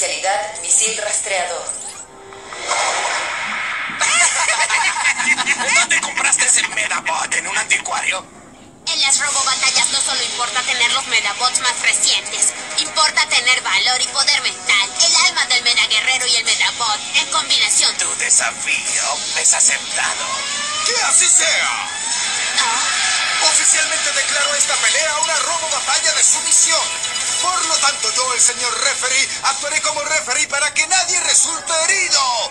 especialidad misil rastreador. ¿Dónde compraste ese Medabot? ¿En un anticuario? En las robobatallas no solo importa tener los Medabots más recientes, importa tener valor y poder mental. El alma del Medaguerrero y el Medabot en combinación. Tu desafío es aceptado. ¡Que así sea! Oficialmente declaro esta pelea una robobatalla de sumisión. Por lo tanto, yo, el señor referee, actuaré como referee para que nadie resulte herido.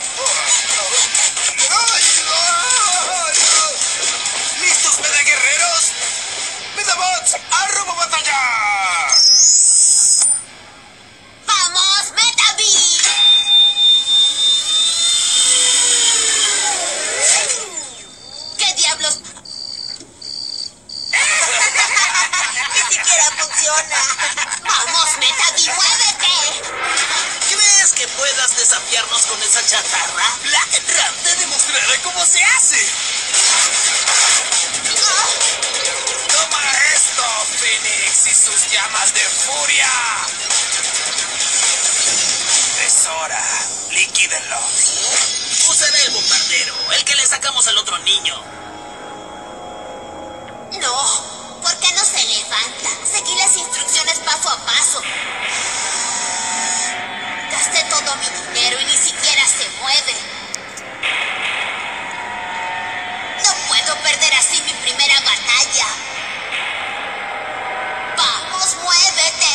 ¿Listos, Medaguerreros? ¡Medabots, a robobatallar! ¡Vamos, Metavi! ¿Qué diablos? Ni siquiera funciona. ¡Vamos, Metavi, muévete! ¿Crees que puedas desafiarnos con esa chatarra? Black Ram, te demostraré cómo se hace. ¡Toma esto, Phoenix y sus llamas de furia! Es hora. Liquídenlos. Usaré el bombardero, el que le sacamos al otro niño. No, ¿por qué no se levanta? Seguí las instrucciones paso a paso. Gasté todo mi dinero y ni siquiera se mueve. No puedo perder así mi primera batalla. ¡Vamos, muévete!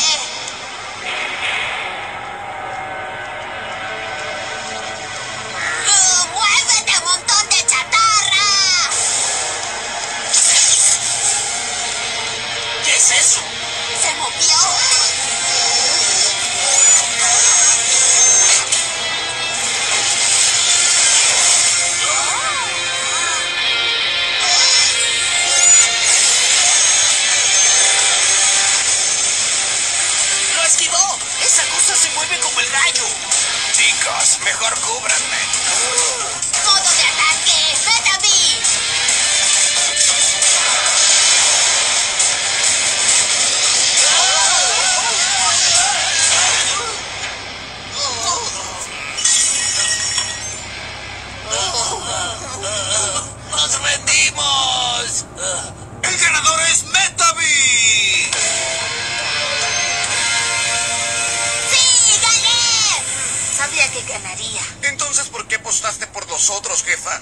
¡Muévete, montón de chatarra! ¿Qué es eso? ¡Se movió! ¡Lo esquivó! ¡Esa cosa se mueve como el rayo! Chicos, mejor cúbranme. ¡Modo de ataque! ¡Metavi! ¡Nos rendimos! ¡El ganador es Metavi! ¡Sí, gané! Sabía que ganaría. Entonces, ¿por qué apostaste por nosotros, jefa?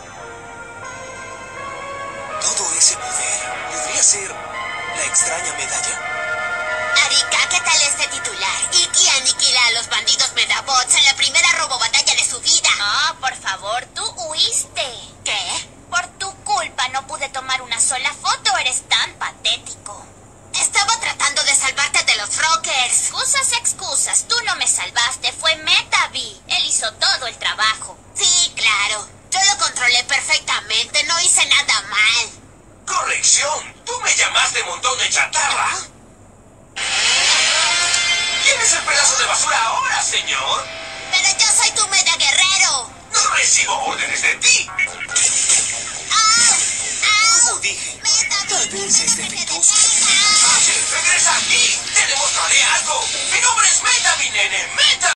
Todo ese poder podría ser la extraña medalla. Arika, ¿qué tal este titular? Iki aniquila a los bandidos Medabots en la primera robobatalla de su vida. Ah, por favor, tú huiste. ¿Qué? Por tu culpa no pude tomar una sola foto, eres tan patético. Estaba tratando de salvarte de los Rockers. Excusas, tú no me salvaste, fue Metavi. Él hizo todo el trabajo. Sí, claro. Yo lo controlé perfectamente, no hice nada mal. ¡Corrección! ¡Tú me llamaste montón de chatarra! ¿Quién es el pedazo de basura ahora, señor? Pero yo soy tu Medaguerrero. ¡No recibo órdenes de ti! ¡Au! ¡Au! Como dije, Metavi, tal vez es defectuoso. ¡Au! ¡Oye, regresa aquí! ¡Te demostraré algo! ¡Mi nombre es Metavi, nene! ¡Metavi!